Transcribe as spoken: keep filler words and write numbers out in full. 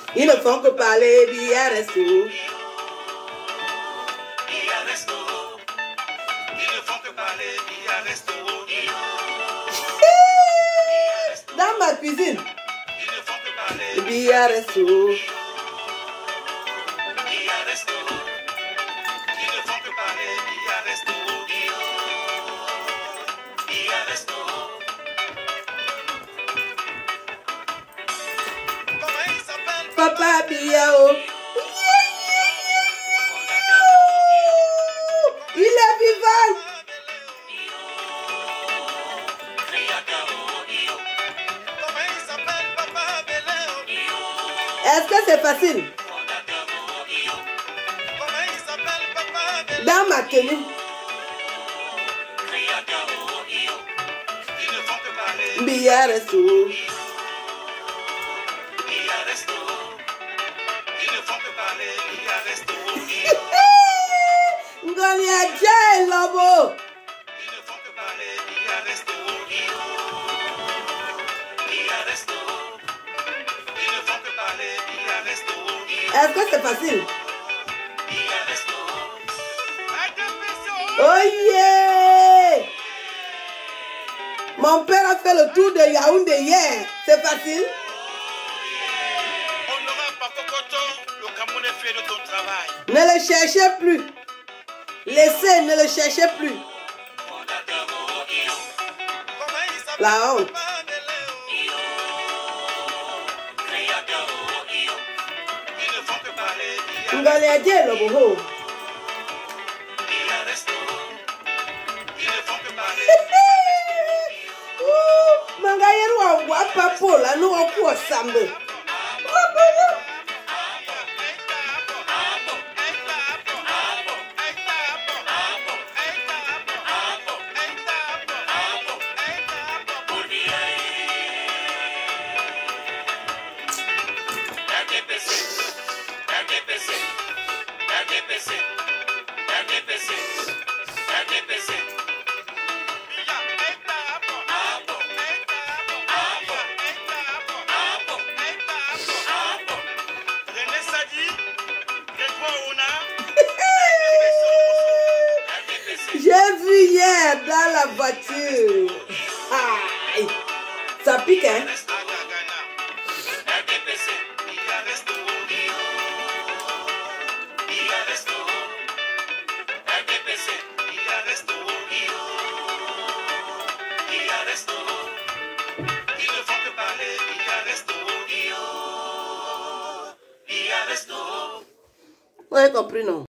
Ils ne font que parler, Bia Resto. Bia Resto. Ils ne font que parler, Bia Resto. Dans ma cuisine. Ils ne font que parler, Bia Resto. Bia Resto. Ils ne font que parler, Bia Resto. Bia Resto. Comment il s'appelle? Papa Biao. Il est vivant. Comment il s'appelle, Papa Beléo? Est-ce que c'est facile? Comment il s'appelle, Papa Beléo? Dans ma tenue. Ils ne font que parler, Bia Resto. Bia Resto. Ils ne font que parler, Bia Resto. Ngonia Jay Lobo. Ils ne font que parler, Bia Resto. Bia Resto. Ils ne font que parler, Bia Resto. Est-ce que c'est facile? Bia Resto. Oh yeah! Mon père a fait le tour de Yaoundé hier. C'est facile? On n'aura pas Kokoto, le Cameroun fait de ton travail. Ne le cherchez plus. Laissez, ne le cherchez plus. Comment il s'appelle? La honte. Papa Beléo? Ils ne font que parler, Bia Ngonia Jay Lobo. Bia Resto. Ils ne font que parler. Ouh, Mangayeru wa wapa pola no oku osambe. J'ai vu hier dans la voiture. Aïe. Ça pique, hein? Vous avez compris, non?